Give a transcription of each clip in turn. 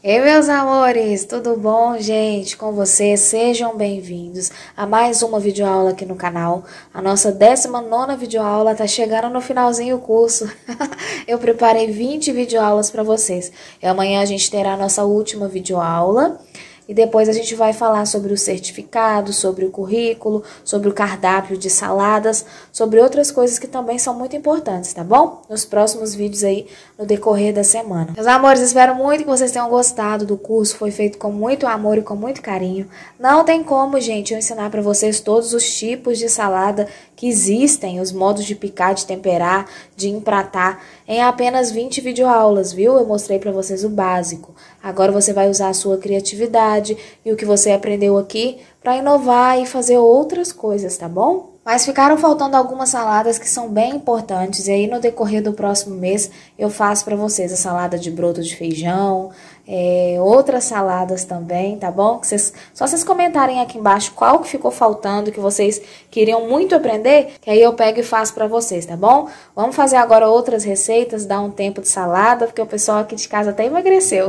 Ei, meus amores, tudo bom, gente? Com vocês? Sejam bem-vindos a mais uma videoaula aqui no canal. A nossa 19ª videoaula tá chegando no finalzinho do curso. Eu preparei 20 videoaulas para vocês. E amanhã a gente terá a nossa última videoaula. E depois a gente vai falar sobre o certificado, sobre o currículo, sobre o cardápio de saladas, sobre outras coisas que também são muito importantes, tá bom? Nos próximos vídeos aí, no decorrer da semana. Meus amores, espero muito que vocês tenham gostado do curso. Foi feito com muito amor e com muito carinho. Não tem como, gente, eu ensinar para vocês todos os tipos de salada que existem, os modos de picar, de temperar, de empratar, em apenas 20 videoaulas, viu? Eu mostrei para vocês o básico. Agora você vai usar a sua criatividade e o que você aprendeu aqui para inovar e fazer outras coisas, tá bom? Mas ficaram faltando algumas saladas que são bem importantes, e aí no decorrer do próximo mês eu faço para vocês a salada de broto de feijão, outras saladas também, tá bom? Só vocês comentarem aqui embaixo qual que ficou faltando, que vocês queriam muito aprender, que aí eu pego e faço para vocês, tá bom? Vamos fazer agora outras receitas, dar um tempo de salada, porque o pessoal aqui de casa até emagreceu.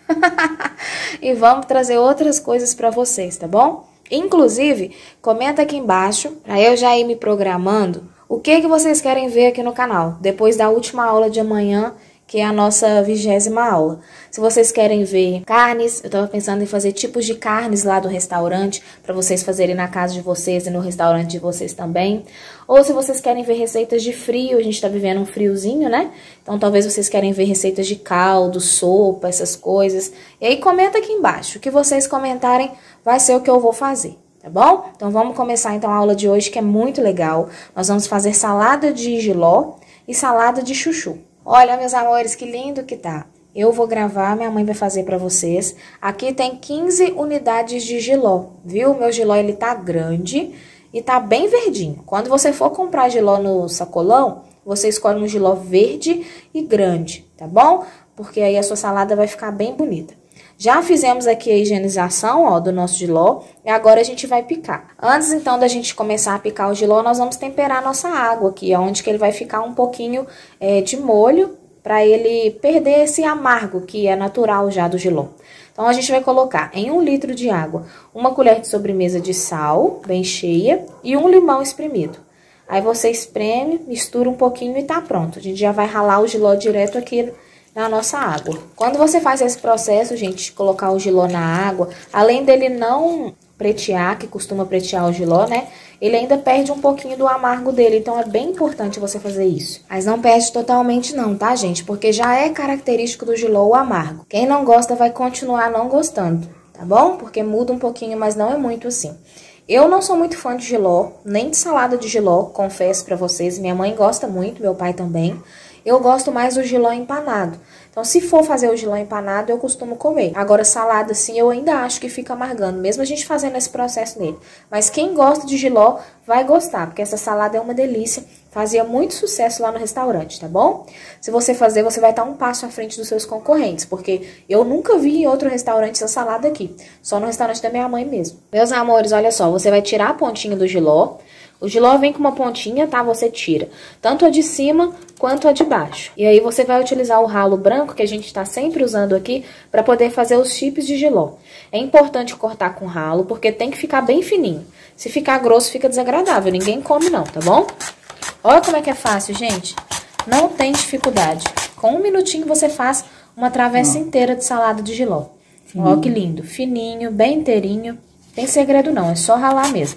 E vamos trazer outras coisas para vocês, tá bom? Inclusive, comenta aqui embaixo, para eu já ir me programando, o que vocês querem ver aqui no canal, depois da última aula de amanhã, que é a nossa 20ª aula. Se vocês querem ver carnes, eu tava pensando em fazer tipos de carnes lá do restaurante, para vocês fazerem na casa de vocês e no restaurante de vocês também. Ou se vocês querem ver receitas de frio, a gente tá vivendo um friozinho, né? Então talvez vocês querem ver receitas de caldo, sopa, essas coisas. E aí comenta aqui embaixo, o que vocês comentarem vai ser o que eu vou fazer. Tá bom? Então vamos começar então a aula de hoje, que é muito legal. Nós vamos fazer salada de jiló e salada de chuchu. Olha, meus amores, que lindo que tá. Eu vou gravar, minha mãe vai fazer pra vocês. Aqui tem 15 unidades de jiló, viu? Meu jiló, ele tá grande e tá bem verdinho. Quando você for comprar jiló no sacolão, você escolhe um jiló verde e grande, tá bom? Porque aí a sua salada vai ficar bem bonita. Já fizemos aqui a higienização, ó, do nosso jiló, e agora a gente vai picar. Antes, então, da gente começar a picar o jiló, nós vamos temperar a nossa água aqui, onde que ele vai ficar um pouquinho de molho, para ele perder esse amargo que é natural já do jiló. Então, a gente vai colocar em 1 litro de água, 1 colher de sobremesa de sal, bem cheia, e 1 limão espremido. Aí você espreme, mistura um pouquinho e tá pronto. A gente já vai ralar o jiló direto aqui na nossa água. Quando você faz esse processo, gente, de colocar o jiló na água, além dele não pretear, que costuma pretear o jiló, né? Ele ainda perde um pouquinho do amargo dele, então é bem importante você fazer isso. Mas não perde totalmente não, tá, gente? Porque já é característico do jiló o amargo. Quem não gosta vai continuar não gostando, tá bom? Porque muda um pouquinho, mas não é muito assim. Eu não sou muito fã de jiló, nem de salada de jiló, confesso pra vocês. Minha mãe gosta muito, meu pai também. Eu gosto mais do jiló empanado. Então, se for fazer o jiló empanado, eu costumo comer. Agora, salada, assim, eu ainda acho que fica amargando, mesmo a gente fazendo esse processo nele. Mas quem gosta de jiló vai gostar, porque essa salada é uma delícia. Fazia muito sucesso lá no restaurante, tá bom? Se você fazer, você vai estar um passo à frente dos seus concorrentes, porque eu nunca vi em outro restaurante essa salada aqui. Só no restaurante da minha mãe mesmo. Meus amores, olha só, você vai tirar a pontinha do jiló. O jiló vem com uma pontinha, tá? Você tira tanto a de cima quanto a de baixo. E aí você vai utilizar o ralo branco, que a gente tá sempre usando aqui, para poder fazer os chips de jiló. É importante cortar com ralo, porque tem que ficar bem fininho. Se ficar grosso, fica desagradável. Ninguém come não, tá bom? Olha como é que é fácil, gente. Não tem dificuldade. Com 1 minutinho você faz uma travessa inteira de salada de jiló. Olha que lindo. Fininho, bem inteirinho. Tem segredo não, é só ralar mesmo.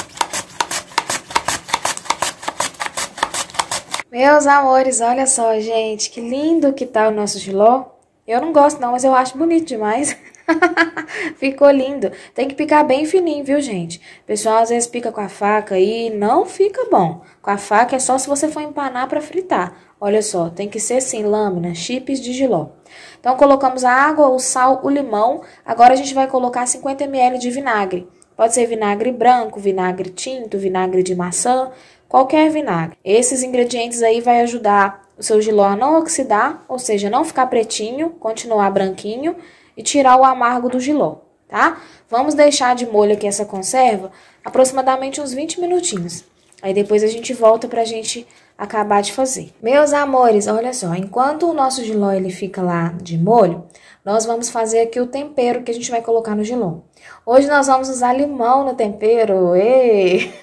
Meus amores, olha só, gente, que lindo que tá o nosso jiló. Eu não gosto não, mas eu acho bonito demais. Ficou lindo. Tem que picar bem fininho, viu, gente? O pessoal às vezes pica com a faca e não fica bom. Com a faca é só se você for empanar pra fritar. Olha só, tem que ser assim, lâmina, chips de jiló. Então, colocamos a água, o sal, o limão. Agora a gente vai colocar 50 ml de vinagre. Pode ser vinagre branco, vinagre tinto, vinagre de maçã, qualquer vinagre. Esses ingredientes aí vai ajudar o seu jiló a não oxidar, ou seja, não ficar pretinho, continuar branquinho e tirar o amargo do jiló, tá? Vamos deixar de molho aqui essa conserva aproximadamente uns 20 minutinhos. Aí depois a gente volta pra gente acabar de fazer. Meus amores, olha só, enquanto o nosso jiló ele fica lá de molho, nós vamos fazer aqui o tempero que a gente vai colocar no jiló. Hoje nós vamos usar limão no tempero. Ei!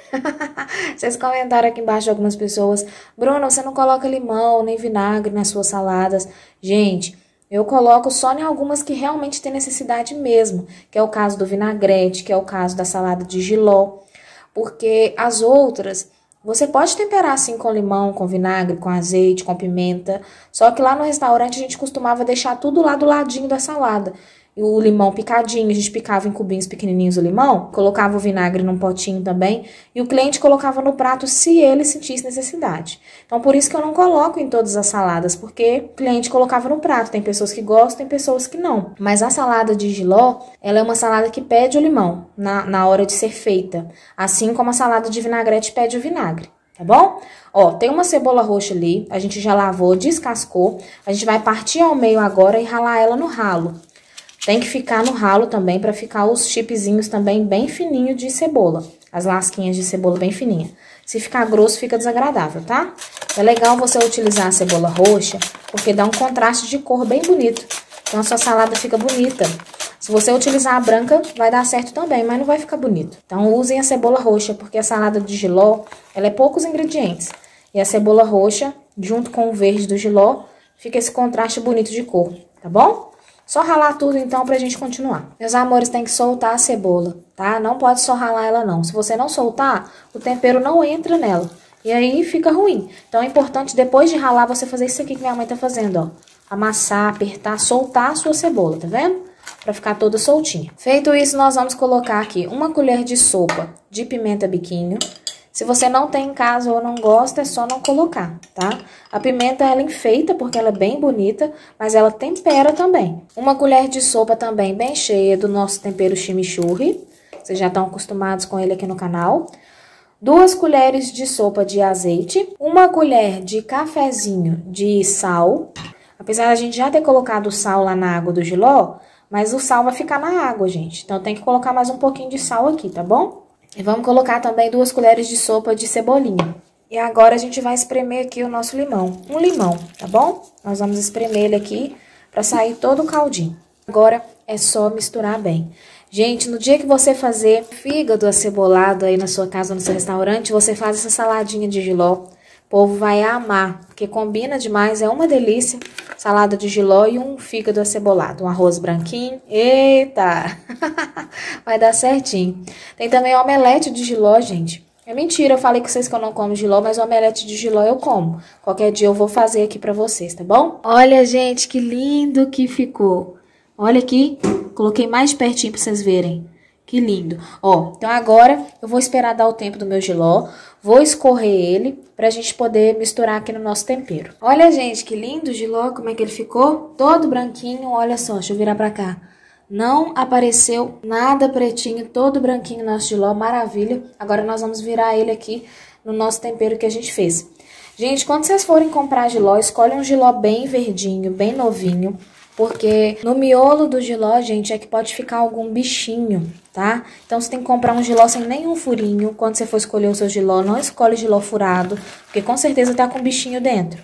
Vocês comentaram aqui embaixo algumas pessoas, Bruna, você não coloca limão nem vinagre nas suas saladas. Gente, eu coloco só em algumas que realmente tem necessidade mesmo, que é o caso do vinagrete, que é o caso da salada de jiló, porque as outras você pode temperar assim com limão, com vinagre, com azeite, com pimenta, só que lá no restaurante a gente costumava deixar tudo lá do ladinho da salada. E o limão picadinho, a gente picava em cubinhos pequenininhos o limão, colocava o vinagre num potinho também, e o cliente colocava no prato se ele sentisse necessidade. Então, por isso que eu não coloco em todas as saladas, porque o cliente colocava no prato. Tem pessoas que gostam, tem pessoas que não. Mas a salada de jiló, ela é uma salada que pede o limão na hora de ser feita, assim como a salada de vinagrete pede o vinagre. Tá bom? Ó, tem uma cebola roxa ali, a gente já lavou, descascou, a gente vai partir ao meio agora e ralar ela no ralo. Tem que ficar no ralo também para ficar os chipzinhos também bem fininho de cebola. As lasquinhas de cebola bem fininha. Se ficar grosso, fica desagradável, tá? É legal você utilizar a cebola roxa, porque dá um contraste de cor bem bonito. Então, a sua salada fica bonita. Se você utilizar a branca, vai dar certo também, mas não vai ficar bonito. Então, usem a cebola roxa, porque a salada de jiló, ela é poucos ingredientes. E a cebola roxa, junto com o verde do jiló, fica esse contraste bonito de cor, tá bom? Só ralar tudo, então, pra gente continuar. Meus amores, tem que soltar a cebola, tá? Não pode só ralar ela, não. Se você não soltar, o tempero não entra nela. E aí, fica ruim. Então, é importante, depois de ralar, você fazer isso aqui que minha mãe tá fazendo, ó. Amassar, apertar, soltar a sua cebola, tá vendo? Pra ficar toda soltinha. Feito isso, nós vamos colocar aqui 1 colher de sopa de pimenta biquinho. Se você não tem em casa ou não gosta, é só não colocar, tá? A pimenta, ela enfeita porque ela é bem bonita, mas ela tempera também. 1 colher de sopa também bem cheia do nosso tempero chimichurri. Vocês já estão acostumados com ele aqui no canal. 2 colheres de sopa de azeite. 1 colher de cafezinho de sal. Apesar da gente já ter colocado o sal lá na água do jiló, mas o sal vai ficar na água, gente. Então, tem que colocar mais um pouquinho de sal aqui, tá bom? E vamos colocar também 2 colheres de sopa de cebolinha. E agora a gente vai espremer aqui o nosso limão. Um limão, tá bom? Nós vamos espremer ele aqui pra sair todo o caldinho. Agora é só misturar bem. Gente, no dia que você fazer fígado acebolado aí na sua casa, no seu restaurante, você faz essa saladinha de jiló. O povo vai amar, porque combina demais, é uma delícia. Salada de jiló e um fígado acebolado, um arroz branquinho. Eita! Vai dar certinho. Tem também omelete de jiló, gente. É mentira, eu falei com vocês que eu não como jiló, mas omelete de jiló eu como. Qualquer dia eu vou fazer aqui pra vocês, tá bom? Olha, gente, que lindo que ficou. Olha aqui, coloquei mais pertinho pra vocês verem. Que lindo. Ó, então agora eu vou esperar dar o tempo do meu jiló. Vou escorrer ele pra gente poder misturar aqui no nosso tempero. Olha, gente, que lindo o jiló, como é que ele ficou? Todo branquinho, olha só, deixa eu virar pra cá. Não apareceu nada pretinho, todo branquinho nosso jiló, maravilha. Agora nós vamos virar ele aqui no nosso tempero que a gente fez. Gente, quando vocês forem comprar jiló, escolhe um jiló bem verdinho, bem novinho. Porque no miolo do jiló, gente, é que pode ficar algum bichinho, tá? Então, você tem que comprar um jiló sem nenhum furinho. Quando você for escolher o seu jiló, não escolhe jiló furado, porque com certeza tá com bichinho dentro.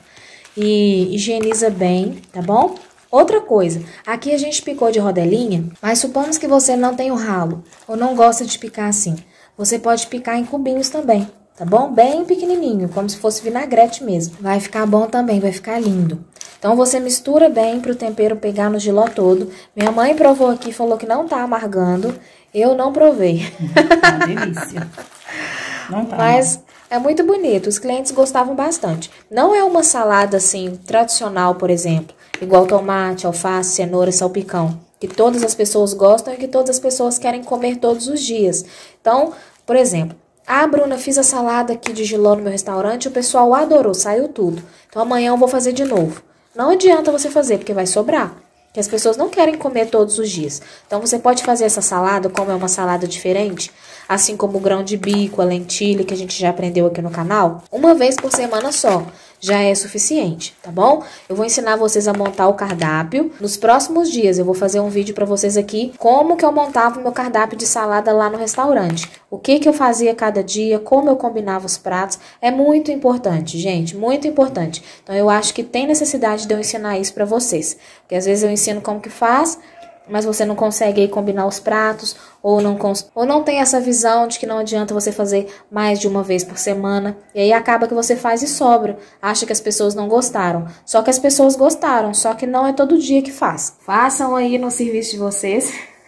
E higieniza bem, tá bom? Outra coisa, aqui a gente picou de rodelinha, mas supomos que você não tem o ralo, ou não gosta de picar assim. Você pode picar em cubinhos também, tá bom? Bem pequenininho, como se fosse vinagrete mesmo. Vai ficar bom também, vai ficar lindo. Então, você mistura bem para o tempero pegar no jiló todo. Minha mãe provou aqui e falou que não tá amargando. Eu não provei. Uma delícia. Não tá. Mas é muito bonito. Os clientes gostavam bastante. Não é uma salada, assim, tradicional, por exemplo. Igual tomate, alface, cenoura, salpicão. Que todas as pessoas gostam e que todas as pessoas querem comer todos os dias. Então, por exemplo... Ah, Bruna, fiz a salada aqui de jiló no meu restaurante. O pessoal adorou, saiu tudo. Então, amanhã eu vou fazer de novo. Não adianta você fazer, porque vai sobrar. Porque as pessoas não querem comer todos os dias. Então, você pode fazer essa salada, como é uma salada diferente, assim como o grão de bico, a lentilha, que a gente já aprendeu aqui no canal, uma vez por semana só. já é suficiente, tá bom? Eu vou ensinar vocês a montar o cardápio. Nos próximos dias eu vou fazer um vídeo pra vocês aqui, como que eu montava o meu cardápio de salada lá no restaurante. O que que eu fazia cada dia, como eu combinava os pratos. É muito importante, gente, muito importante. Então eu acho que tem necessidade de eu ensinar isso pra vocês. Porque às vezes eu ensino como que faz, mas você não consegue aí combinar os pratos, ou não tem essa visão de que não adianta você fazer mais de uma vez por semana, e aí acaba que você faz e sobra, acha que as pessoas não gostaram, só que as pessoas gostaram, só que não é todo dia que faz. Façam aí no serviço de vocês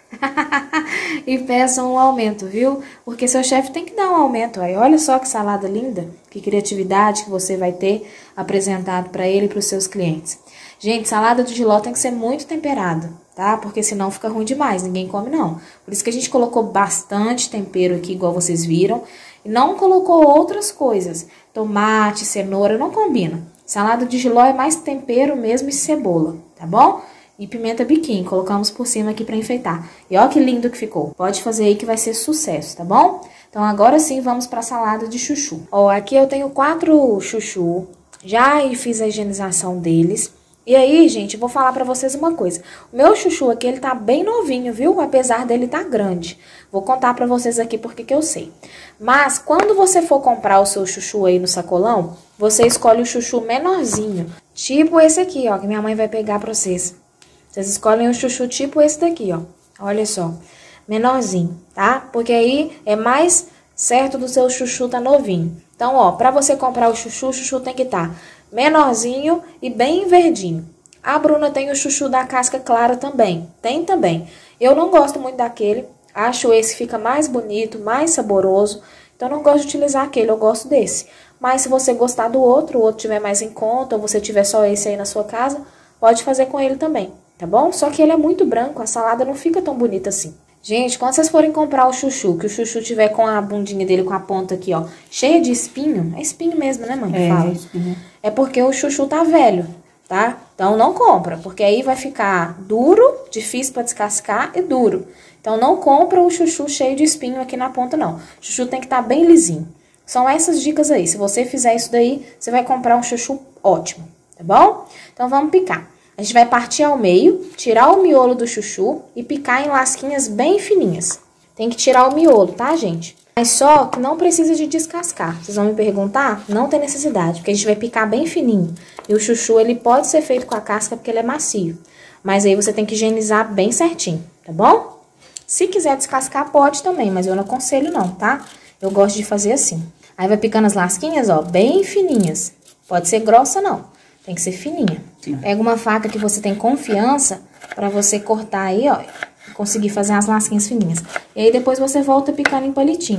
e peçam um aumento, viu? Porque seu chefe tem que dar um aumento aí. Olha só que salada linda, que criatividade que você vai ter apresentado para ele e para os seus clientes. Gente, salada de jiló tem que ser muito temperada, tá? Porque senão fica ruim demais, ninguém come não. Por isso que a gente colocou bastante tempero aqui, igual vocês viram. E não colocou outras coisas. Tomate, cenoura, não combina. Salada de jiló é mais tempero mesmo e cebola, tá bom? E pimenta biquinho, colocamos por cima aqui pra enfeitar. E ó que lindo que ficou. Pode fazer aí que vai ser sucesso, tá bom? Então agora sim vamos pra salada de chuchu. Ó, aqui eu tenho 4 chuchu. Já fiz a higienização deles. E aí, gente, eu vou falar pra vocês uma coisa. O meu chuchu aqui, ele tá bem novinho, viu? Apesar dele tá grande. Vou contar pra vocês aqui porque que eu sei. Mas, quando você for comprar o seu chuchu aí no sacolão, você escolhe o chuchu menorzinho. Tipo esse aqui, ó, que minha mãe vai pegar pra vocês. Vocês escolhem o chuchu tipo esse daqui, ó. Olha só. Menorzinho, tá? Porque aí é mais certo do seu chuchu tá novinho. Então, ó, pra você comprar o chuchu tem que estar menorzinho e bem verdinho. A Bruna tem o chuchu da casca clara também. Tem também. Eu não gosto muito daquele. Acho esse que fica mais bonito, mais saboroso. Então, não gosto de utilizar aquele, eu gosto desse. Mas se você gostar do outro, o outro tiver mais em conta, ou você tiver só esse aí na sua casa, pode fazer com ele também, tá bom? Só que ele é muito branco, a salada não fica tão bonita assim. Gente, quando vocês forem comprar o chuchu, que o chuchu tiver com a bundinha dele, com a ponta aqui, ó, cheia de espinho, é espinho mesmo, né, mãe? É espinho. É porque o chuchu tá velho, tá? Então não compra, porque aí vai ficar duro, difícil pra descascar e duro. Então não compra o chuchu cheio de espinho aqui na ponta, não. O chuchu tem que estar bem lisinho. São essas dicas aí. Se você fizer isso daí, você vai comprar um chuchu ótimo, tá bom? Então vamos picar. A gente vai partir ao meio, tirar o miolo do chuchu e picar em lasquinhas bem fininhas. Tem que tirar o miolo, tá, gente? Mas só que não precisa de descascar. Vocês vão me perguntar? Não tem necessidade, porque a gente vai picar bem fininho. E o chuchu, ele pode ser feito com a casca porque ele é macio. Mas aí você tem que higienizar bem certinho, tá bom? Se quiser descascar, pode também, mas eu não aconselho não, tá? Eu gosto de fazer assim. Aí vai picando as lasquinhas, ó, bem fininhas. Pode ser grossa, não. Tem que ser fininha. Sim. Pega uma faca que você tem confiança pra você cortar aí, ó. E conseguir fazer as lasquinhas fininhas. E aí depois você volta picando em palitinho.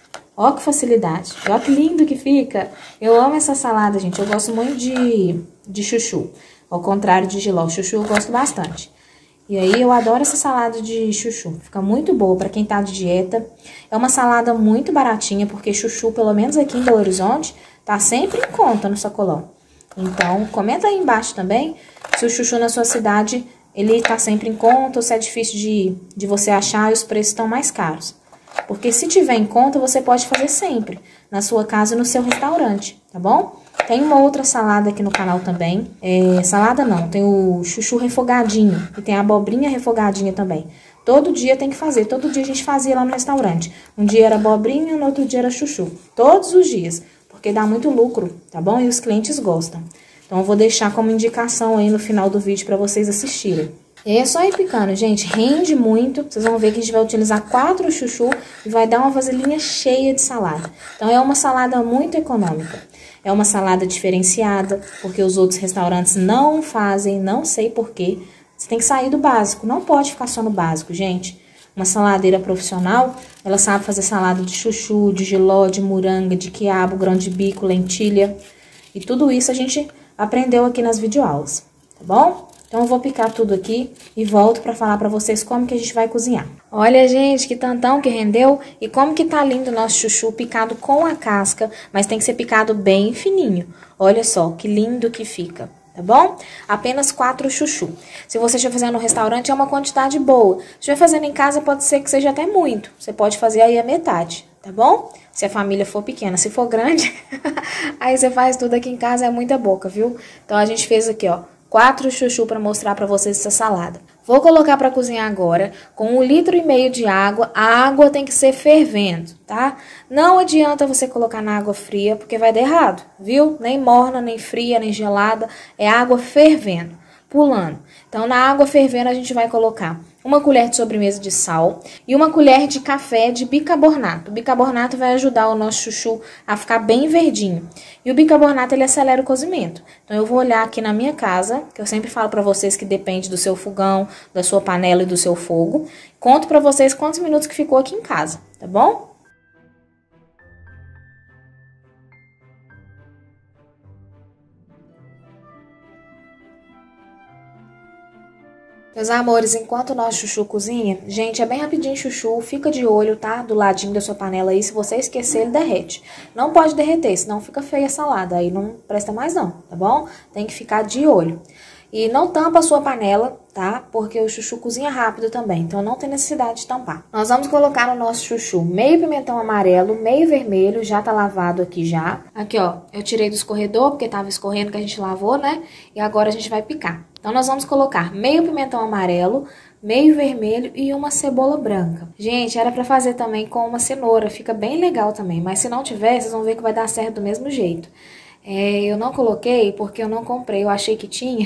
Ó que facilidade. Ó que lindo que fica. Eu amo essa salada, gente. Eu gosto muito de chuchu. Ao contrário de jiló. Chuchu eu gosto bastante. E aí eu adoro essa salada de chuchu. Fica muito boa pra quem tá de dieta. É uma salada muito baratinha, porque chuchu, pelo menos aqui em Belo Horizonte, tá sempre em conta no sacolão. Então, comenta aí embaixo também se o chuchu na sua cidade, ele tá sempre em conta ou se é difícil de você achar e os preços estão mais caros. Porque se tiver em conta, você pode fazer sempre, na sua casa e no seu restaurante, tá bom? Tem uma outra salada aqui no canal também. Salada não, tem o chuchu refogadinho e tem a abobrinha refogadinha também. Todo dia tem que fazer, todo dia a gente fazia lá no restaurante. Um dia era abobrinha, no outro dia era chuchu. Todos os dias. Porque dá muito lucro, tá bom? E os clientes gostam. Então, eu vou deixar como indicação aí no final do vídeo pra vocês assistirem. E é só ir picando, gente. Rende muito. Vocês vão ver que a gente vai utilizar 4 chuchu e vai dar uma vasilhinha cheia de salada. Então, é uma salada muito econômica. É uma salada diferenciada, porque os outros restaurantes não fazem, não sei porquê. Você tem que sair do básico. Não pode ficar só no básico, gente. Uma saladeira profissional, ela sabe fazer salada de chuchu, de jiló, de moranga, de quiabo, grão de bico, lentilha. E tudo isso a gente aprendeu aqui nas videoaulas, tá bom? Então eu vou picar tudo aqui e volto pra falar pra vocês como que a gente vai cozinhar. Olha, gente, que tantão que rendeu e como que tá lindo o nosso chuchu picado com a casca, mas tem que ser picado bem fininho. Olha só, que lindo que fica. Tá bom? Apenas 4 chuchu. Se você estiver fazendo no restaurante, é uma quantidade boa. Se estiver fazendo em casa, pode ser que seja até muito. Você pode fazer aí a metade, tá bom? Se a família for pequena, se for grande, aí você faz tudo aqui em casa, é muita boca, viu? Então a gente fez aqui, ó, 4 chuchu para mostrar para vocês essa salada. Vou colocar para cozinhar agora com 1,5 litro de água. A água tem que ser fervendo, tá? Não adianta você colocar na água fria, porque vai dar errado, viu? Nem morna, nem fria, nem gelada, é água fervendo, pulando. Então, na água fervendo, a gente vai colocar 1 colher de sobremesa de sal e 1 colher de café de bicarbonato. O bicarbonato vai ajudar o nosso chuchu a ficar bem verdinho. E o bicarbonato, ele acelera o cozimento. Então, eu vou olhar aqui na minha casa, que eu sempre falo pra vocês que depende do seu fogão, da sua panela e do seu fogo. Conto pra vocês quantos minutos que ficou aqui em casa, tá bom? Meus amores, enquanto o nosso chuchu cozinha, gente, é bem rapidinho chuchu, fica de olho, tá? Do ladinho da sua panela aí, se você esquecer, ele derrete. Não pode derreter, senão fica feia a salada, aí não presta mais não, tá bom? Tem que ficar de olho. E não tampa a sua panela, tá? Porque o chuchu cozinha rápido também, então não tem necessidade de tampar. Nós vamos colocar no nosso chuchu meio pimentão amarelo, meio vermelho, já tá lavado aqui já. Aqui, ó, eu tirei do escorredor, porque tava escorrendo que a gente lavou, né? E agora a gente vai picar. Então, nós vamos colocar meio pimentão amarelo, meio vermelho e 1 cebola branca. Gente, era pra fazer também com 1 cenoura, fica bem legal também. Mas se não tiver, vocês vão ver que vai dar certo do mesmo jeito. Eu não coloquei porque eu não comprei, eu achei que tinha.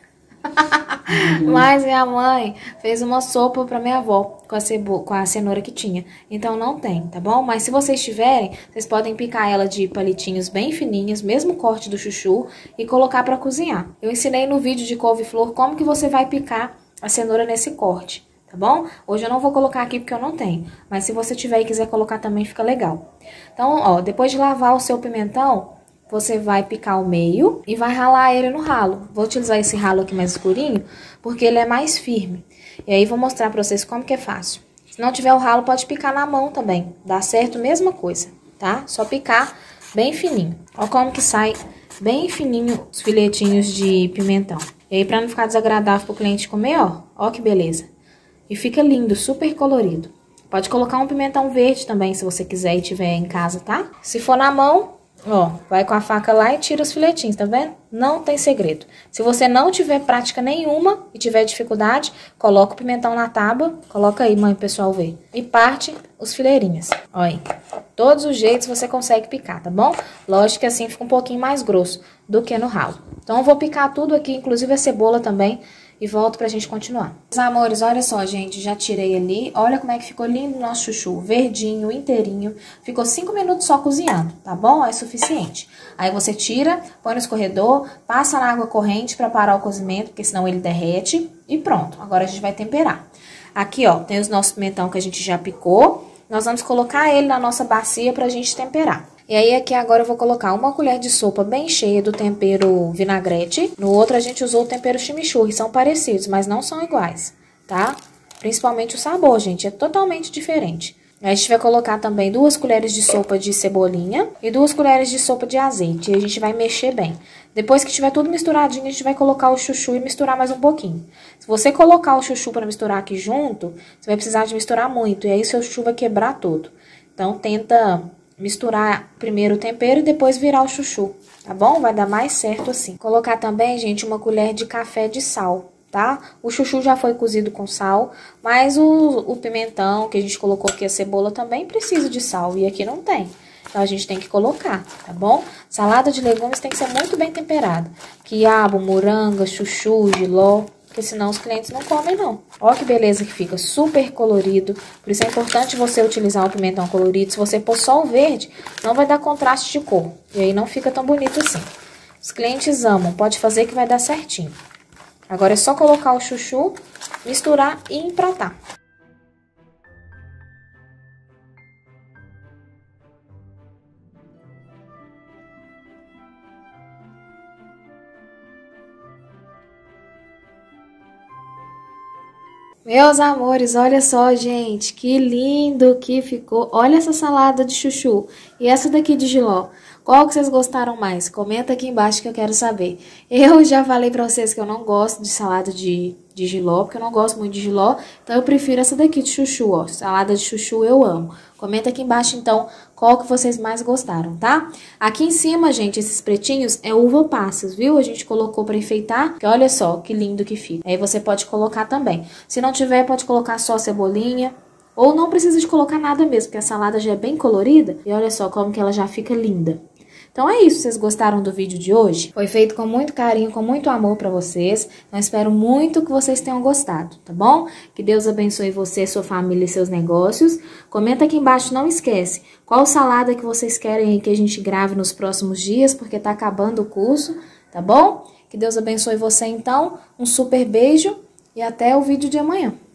Mas minha mãe fez uma sopa pra minha avó com a cenoura que tinha. Então não tem, tá bom? Mas se vocês tiverem, vocês podem picar ela de palitinhos bem fininhos, mesmo corte do chuchu, e colocar pra cozinhar. Eu ensinei no vídeo de couve-flor como que você vai picar a cenoura nesse corte, tá bom? Hoje eu não vou colocar aqui porque eu não tenho. Mas se você tiver e quiser colocar também, fica legal. Então, ó, depois de lavar o seu pimentão, você vai picar o meio e vai ralar ele no ralo. Vou utilizar esse ralo aqui mais escurinho, porque ele é mais firme. E aí, vou mostrar pra vocês como que é fácil. Se não tiver o ralo, pode picar na mão também. Dá certo, mesma coisa, tá? Só picar bem fininho. Ó como que sai bem fininho os filetinhos de pimentão. E aí, pra não ficar desagradável pro cliente comer, ó que beleza. E fica lindo, super colorido. Pode colocar um pimentão verde também, se você quiser e tiver em casa, tá? Se for na mão, ó, vai com a faca lá e tira os filetinhos, tá vendo? Não tem segredo. Se você não tiver prática nenhuma e tiver dificuldade, coloca o pimentão na tábua, coloca aí, mãe, pro pessoal ver. E parte os fileirinhos. Ó aí. Todos os jeitos você consegue picar, tá bom? Lógico que assim fica um pouquinho mais grosso do que no ralo. Então, eu vou picar tudo aqui, inclusive a cebola também, e volto pra gente continuar. Meus amores, olha só, gente, já tirei ali. Olha como é que ficou lindo o nosso chuchu, verdinho, inteirinho. Ficou 5 minutos só cozinhando, tá bom? É suficiente. Aí você tira, põe no escorredor, passa na água corrente pra parar o cozimento, porque senão ele derrete. E pronto, agora a gente vai temperar. Aqui, ó, tem os nossos pimentão que a gente já picou. Nós vamos colocar ele na nossa bacia pra gente temperar. E aí, aqui agora eu vou colocar 1 colher de sopa bem cheia do tempero vinagrete. No outro, a gente usou o tempero chimichurri. São parecidos, mas não são iguais, tá? Principalmente o sabor, gente, é totalmente diferente. Aí, a gente vai colocar também 2 colheres de sopa de cebolinha e 2 colheres de sopa de azeite. E a gente vai mexer bem. Depois que tiver tudo misturadinho, a gente vai colocar o chuchu e misturar mais um pouquinho. Se você colocar o chuchu para misturar aqui junto, você vai precisar de misturar muito. E aí, seu chuchu vai quebrar todo. Então, tenta misturar primeiro o tempero e depois virar o chuchu, tá bom? Vai dar mais certo assim. Colocar também, gente, 1 colher de café de sal, tá? O chuchu já foi cozido com sal, mas o pimentão que a gente colocou aqui, a cebola, também precisa de sal e aqui não tem. Então, a gente tem que colocar, tá bom? Salada de legumes tem que ser muito bem temperada. Quiabo, moranga, chuchu, jiló, porque senão os clientes não comem, não. Ó que beleza que fica, super colorido. Por isso é importante você utilizar o pimentão colorido. Se você pôr só o verde, não vai dar contraste de cor. E aí não fica tão bonito assim. Os clientes amam, pode fazer que vai dar certinho. Agora é só colocar o chuchu, misturar e empratar. Meus amores, olha só, gente, que lindo que ficou. Olha essa salada de chuchu e essa daqui de jiló. Qual que vocês gostaram mais? Comenta aqui embaixo que eu quero saber. Eu já falei pra vocês que eu não gosto de salada de jiló, porque eu não gosto muito de jiló. Então eu prefiro essa daqui de chuchu, ó. Salada de chuchu eu amo. Comenta aqui embaixo, então, qual que vocês mais gostaram, tá? Aqui em cima, gente, esses pretinhos é uva passas, viu? A gente colocou pra enfeitar, que olha só que lindo que fica. Aí você pode colocar também. Se não tiver, pode colocar só cebolinha. Ou não precisa de colocar nada mesmo, porque a salada já é bem colorida. E olha só como que ela já fica linda. Então é isso, vocês gostaram do vídeo de hoje? Foi feito com muito carinho, com muito amor pra vocês. Eu espero muito que vocês tenham gostado, tá bom? Que Deus abençoe você, sua família e seus negócios. Comenta aqui embaixo, não esquece, qual salada que vocês querem que a gente grave nos próximos dias, porque tá acabando o curso, tá bom? Que Deus abençoe você então, um super beijo e até o vídeo de amanhã.